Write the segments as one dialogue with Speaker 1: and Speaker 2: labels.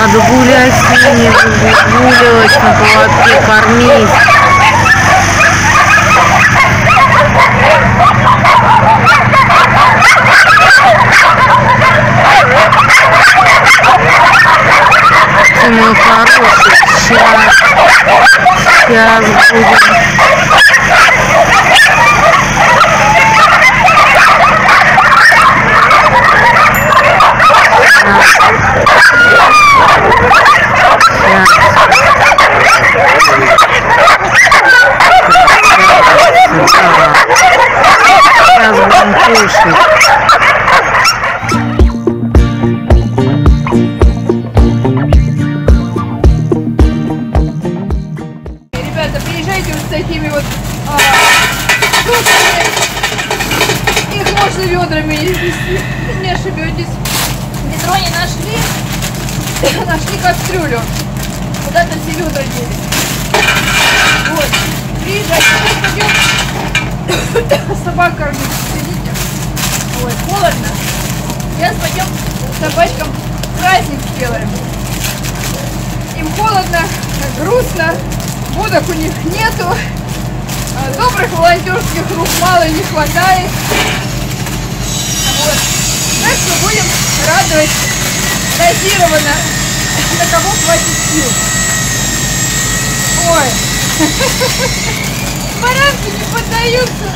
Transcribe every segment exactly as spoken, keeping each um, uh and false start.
Speaker 1: Надо гулять с ними, выгуливать на поводке, кормить. Ты мой хороший, сейчас, сейчас будем. Сейчас будем кушать.
Speaker 2: Ребята, приезжайте вот с такими вот а, кружками. Их можно ведрами, если не ошибетесь. Ведро не нашли. Нашли кастрюлю. Куда-то все ведра дели. Вот. Приезжайте, пойдем собак кормить. Видите? Ой, холодно. Сейчас пойдем собачкам праздник сделаем. Им холодно, грустно, будок у них нету. Добрых волонтерских рук мало не хватает. Вот. Так что будем радовать дозированно, на кого хватит сил. Ой. Баранки не поддаются.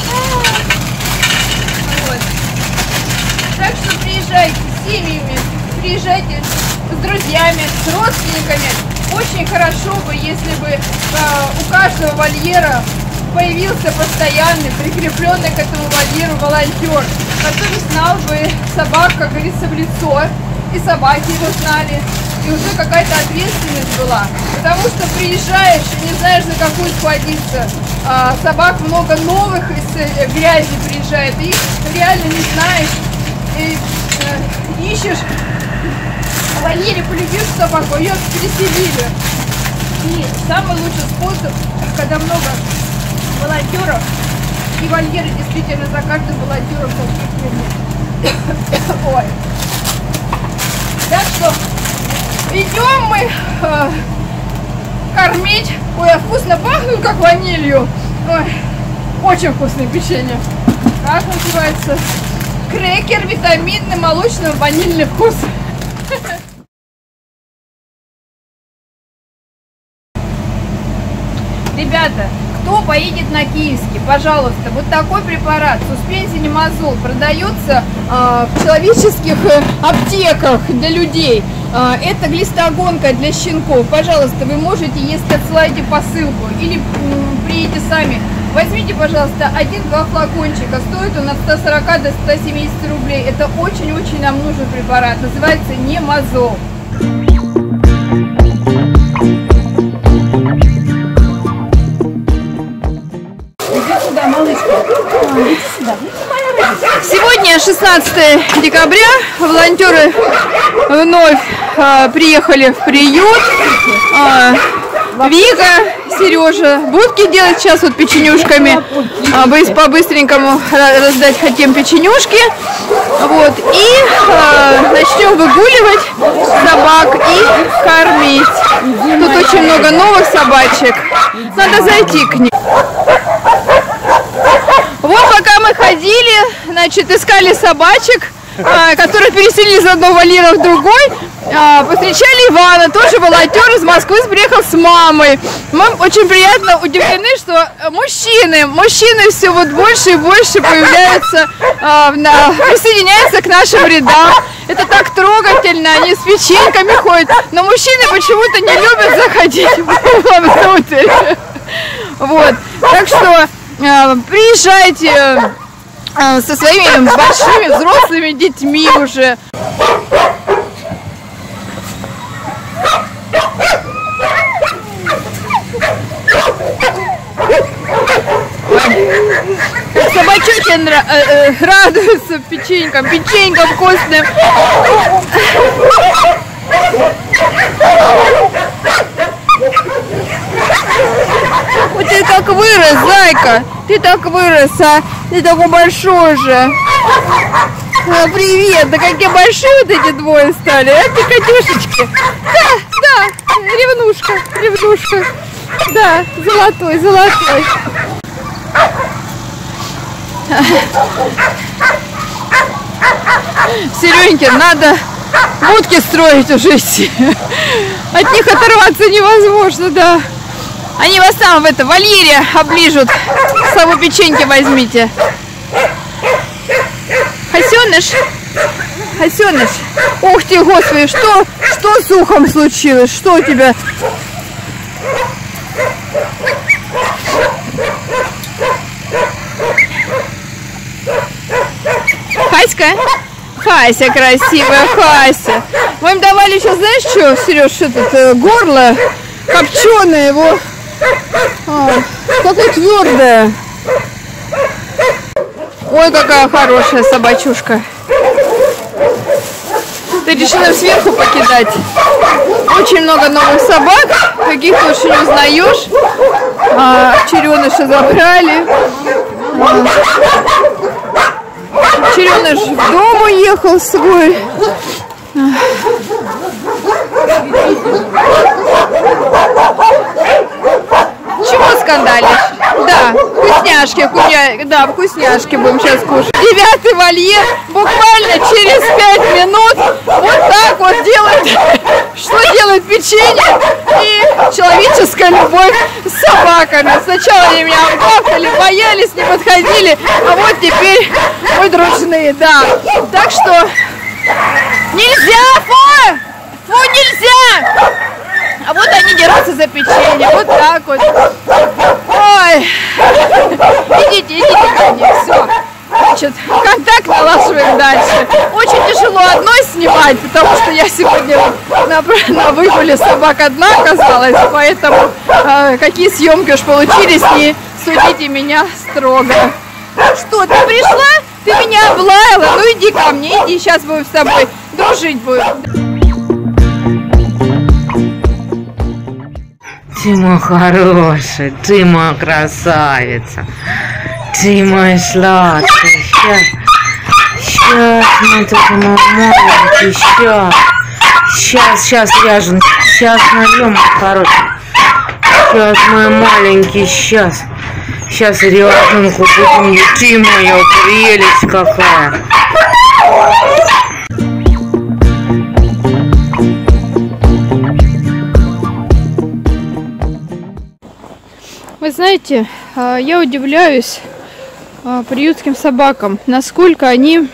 Speaker 2: Вот. Так что приезжайте с семьями, приезжайте с друзьями, с родственниками. Очень хорошо бы, если бы э, у каждого вольера появился постоянный, прикрепленный к этому вольеру волонтер, который знал бы собак, как говорится, в лицо, и собаки его знали, и уже какая-то ответственность была. Потому что приезжаешь и не знаешь, за какую схватиться. А, собак много новых из э, грязи приезжает, и их реально не знаешь, и э, ищешь в вольере, полюбишь собаку, ее переселили. И самый лучший способ, когда много волонтеров, и вольеры действительно за каждым волонтером закреплены. Ой. Так что идем мы э, кормить. Ой, а вкусно пахнут, как ванилью. Ой, очень вкусное печенье. Как называется? Крекер витаминный, молочно-ванильный вкус. Ребята, кто поедет на Киевский, пожалуйста, вот такой препарат суспензинемазол продается э, в человеческих э, аптеках для людей. Э, это глистогонка для щенков. Пожалуйста, вы можете, если отсылаете посылку или м, приедете сами, возьмите, пожалуйста, один-два флакончика. Стоит он от ста сорока до ста семидесяти рублей. Это очень-очень нам нужен препарат. Называется немазол. Сегодня шестнадцатое декабря, волонтеры вновь э, приехали в приют. Э, Вика, Сережа, будки делать сейчас вот печенюшками. Э, по-быстренькому раздать хотим печенюшки. Вот, и э, начнем выгуливать собак и кормить. Тут очень много новых собачек. Надо зайти к ним. Вот пока мы ходили, значит, искали собачек, а, которые переселились из одного вольера в другой, а, повстречали Ивана, тоже волонтер из Москвы, приехал с мамой. Мы очень приятно удивлены, что мужчины, мужчины все вот больше и больше появляются, а, на, присоединяются к нашим рядам. Это так трогательно, они с печеньками ходят, но мужчины почему-то не любят заходить внутрь. Вот, так что приезжайте э, со своими большими взрослыми детьми уже. Собачки э, э, радуются печенькам, печенькам вкусным. Вот ты так вырос, зайка, ты так вырос, а? Ты такой большой же. А, привет, да какие большие вот эти двое стали, а, ты, Катюшечки? собачушка. Да, золотой, золотой. Серёньке надо будки строить уже идти. От них оторваться невозможно, да. Они вас там в это вольере оближут. С собой печеньки возьмите. Хасёныш, Хасёныш. Ух ты, господи, что, что с ухом случилось? Что у тебя? Хаська? Хася красивая, Хася. Мы им давали сейчас, знаешь что, Сереж, что тут, э, горло копченое его. А, какое твердое. Ой, какая хорошая собачушка. Ты решила сверху покидать. Очень много новых собак, каких ты уж не узнаешь. А, череныша забрали. А, череныш в дом уехал свой. Чего скандалишь? Да, вкусняшки, куня... да, вкусняшки будем сейчас кушать. Девятый вольер буквально через пять минут вот так вот делает, что делает печенье и человеческая любовь с собаками. Сначала они меня обгавкали, боялись, не подходили, а вот теперь мы дружные, да. Так что нельзя, фу! Фу, нельзя! А вот они дерутся за печенье, вот так вот. Ой, идите, идите ко мне, все. Значит, контакт налаживаем дальше. Очень тяжело одной снимать, потому что я сегодня на, на выгуле собак одна оказалась, поэтому э, какие съемки уж получились, не судите меня строго. Что, ты пришла? Ты меня облаяла? Ну иди ко мне, иди, сейчас будем с тобой дружить будем.
Speaker 1: Ты мой хороший, ты моя красавица, ты мой сладкий. Сейчас, сейчас, мой такой маленький, сейчас, сейчас, сейчас ляжем, сейчас нальем, мой хороший. Сейчас, мой маленький, сейчас, сейчас ряженку будем, ты моя прелесть какая.
Speaker 2: Вы знаете, я удивляюсь приютским собакам, насколько они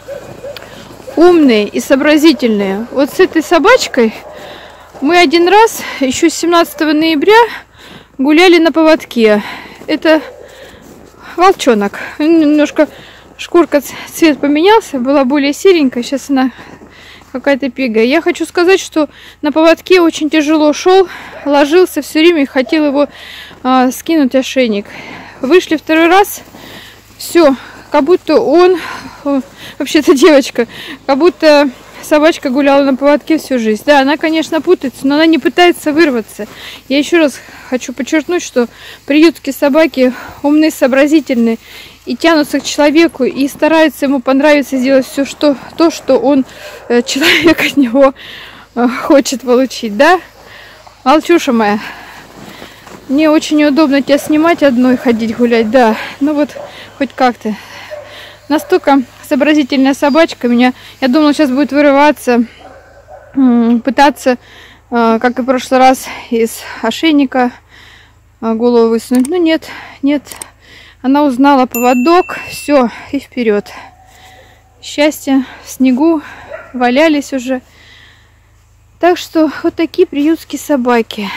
Speaker 2: умные и сообразительные. Вот с этой собачкой мы один раз, еще семнадцатого ноября, гуляли на поводке. Это волчонок. Немножко шкурка, цвет поменялся, была более серенькая, сейчас она какая-то пегая. Я хочу сказать, что на поводке очень тяжело шел, ложился все время и хотел его а, скинуть ошейник. Вышли второй раз, все, как будто он, вообще-то девочка, как будто собачка гуляла на поводке всю жизнь. Да, она, конечно, путается, но она не пытается вырваться. Я еще раз хочу подчеркнуть, что приютские собаки умные, сообразительные и тянутся к человеку, и стараются ему понравиться, сделать все, что, то, что он, человек от него хочет получить, да? Волчуша моя, мне очень неудобно тебя снимать одной, ходить гулять, да, ну вот хоть как-то. Настолько сообразительная собачка, меня, я думала, сейчас будет вырываться, пытаться, как и в прошлый раз, из ошейника голову высунуть, но нет, нет. Она узнала поводок, все, и вперед. Счастье, в снегу валялись уже. Так что вот такие приютские собаки.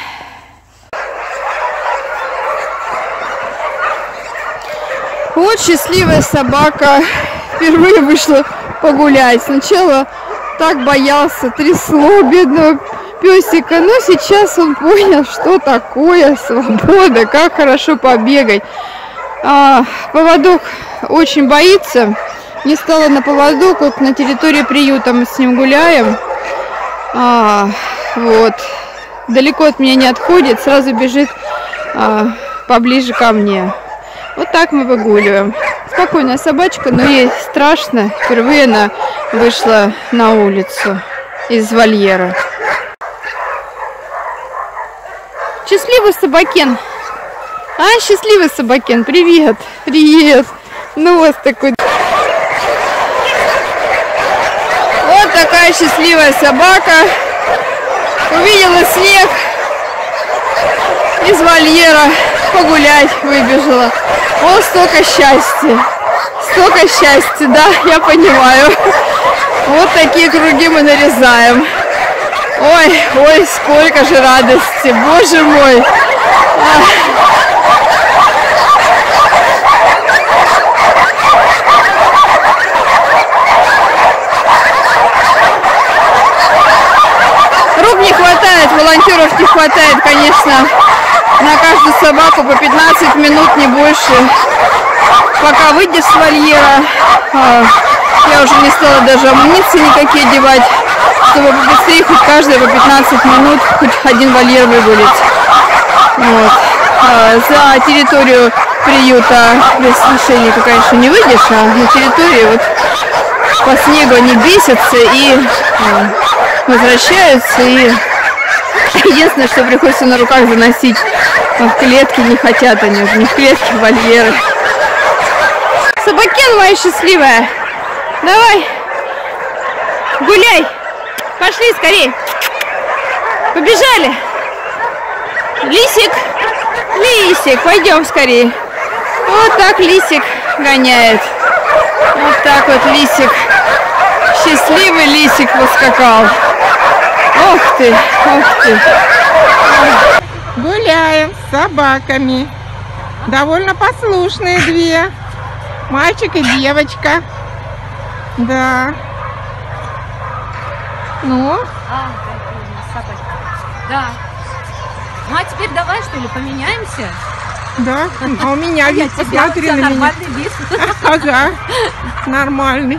Speaker 2: Вот счастливая собака впервые вышла погулять. Сначала так боялся, трясло бедного песика, но сейчас он понял, что такое свобода, как хорошо побегать. А, поводок очень боится, не стала на поводок, вот на территории приюта мы с ним гуляем, а, вот, далеко от меня не отходит, сразу бежит а, поближе ко мне. Вот так мы выгуливаем. Спокойная собачка, но ей страшно, впервые она вышла на улицу из вольера. Счастливый собакен. А, счастливый собакен. Привет. Привет. Нос такой. Вот такая счастливая собака. Увидела снег. Из вольера погулять выбежала. О, столько счастья. Столько счастья, да, я понимаю. Вот такие круги мы нарезаем. Ой, ой, сколько же радости, боже мой. Ах. Рук не хватает, волонтеров не хватает, конечно, на каждую собаку по пятнадцать минут, не больше. Пока выйдешь с вольера, я уже не стала даже амуниции никакие одевать, чтобы побыстрее хоть каждые по пятнадцать минут хоть один вольер выгулить. Вот. За территорию приюта без ошейника, конечно, не выйдешь, а на территории вот по снегу они бесятся и возвращаются. И единственное, что приходится на руках заносить в клетки, не хотят они уже, не в клетки, в вольеры. Собакен моя счастливая, давай, гуляй, пошли скорее, побежали. Лисик, лисик, пойдем скорее. Вот так лисик гоняет, вот так вот лисик, счастливый лисик поскакал. Ох ты, ох ты.
Speaker 3: Гуляем с собаками, довольно послушные две. Мальчик и девочка. Да. Ну?
Speaker 4: А, собачка. Да. Ну а теперь давай, что ли, поменяемся?
Speaker 3: Да. А у меня вид,
Speaker 4: Я тебя,
Speaker 3: посмотри
Speaker 4: у тебя
Speaker 3: на меня.
Speaker 4: нормальный вид.
Speaker 3: Ага. Нормальный.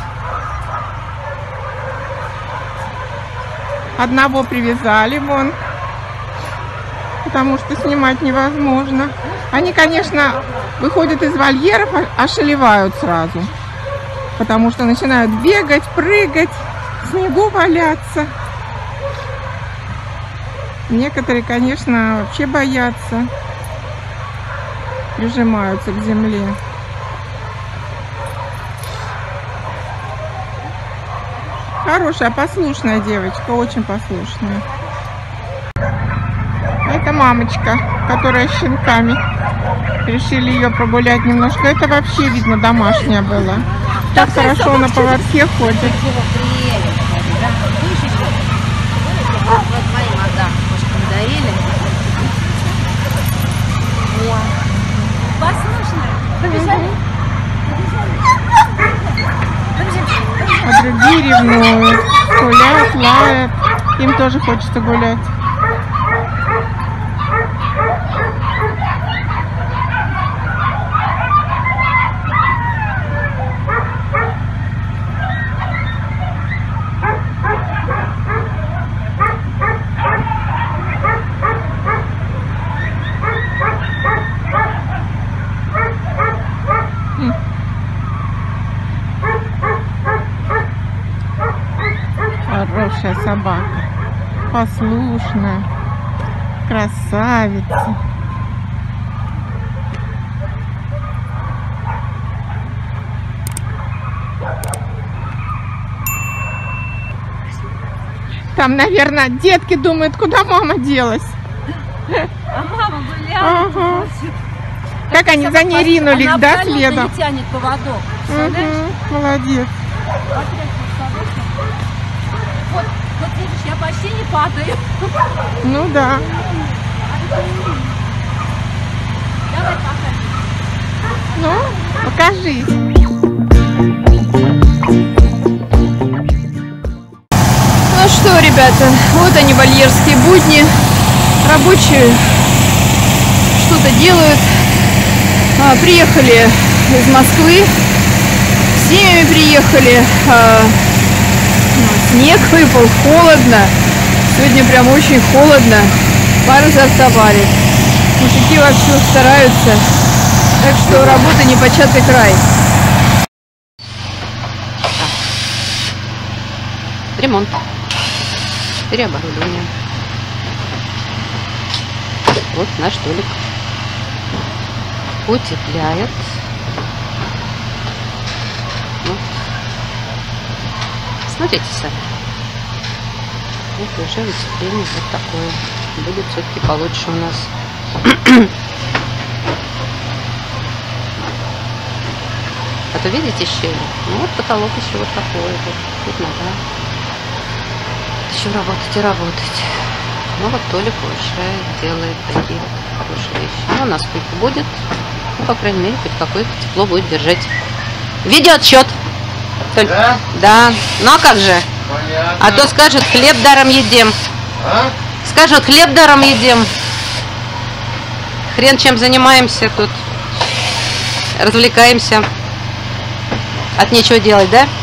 Speaker 3: Одного привязали вон. Потому что снимать невозможно. Они, конечно, выходят из вольеров, ошалевают сразу. Потому что начинают бегать, прыгать, в снегу валяться. Некоторые, конечно, вообще боятся. Прижимаются к земле. Хорошая, послушная девочка, очень послушная. Это мамочка, которая с щенками. Решили ее прогулять немножко. Это вообще, видно, домашняя была. Так хорошо на поводке ходит. А другие ревнуют. Гуляют, лают. Им тоже хочется гулять. Хорошая собака, послушная, красавица. Там, наверное, детки думают, куда мама делась.
Speaker 4: А мама гуляла.
Speaker 3: Ага. Как они за ней ринулись,
Speaker 4: она
Speaker 3: да, следом?
Speaker 4: не тянет поводок.
Speaker 3: Угу, молодец.
Speaker 4: Вот, вот видишь, я почти не падаю.
Speaker 3: Ну да.
Speaker 4: Давай покажи.
Speaker 3: Ну, покажи.
Speaker 2: Ну что, ребята, вот они, вольерские будни. Рабочие что-то делают. А, приехали из Москвы, с семьями приехали. А, ну, снег выпал, холодно. Сегодня прям очень холодно. Пар изо рта валит. Мужики вообще стараются. Так что работа непочатый край.
Speaker 1: Ремонт. Переоборудование.
Speaker 5: Вот наш Толик утепляет. Вот. Смотрите сами. Это уже утепление вот такое. Будет все-таки получше у нас. А то видите щели? Ну вот потолок еще вот такой вот. Тут надо еще работать и работать. Ну вот Толик уже делает такие хорошие вещи. Ну, у нас сколько будет? Ну, по крайней мере, хоть какое-то тепло будет держать. Видеоотчет. Толь... Да? Да. Ну а как же? Понятно. А то скажет, хлеб даром едим. А? Скажут, хлеб даром едим. Хрен чем занимаемся тут. Развлекаемся. От нечего делать, да?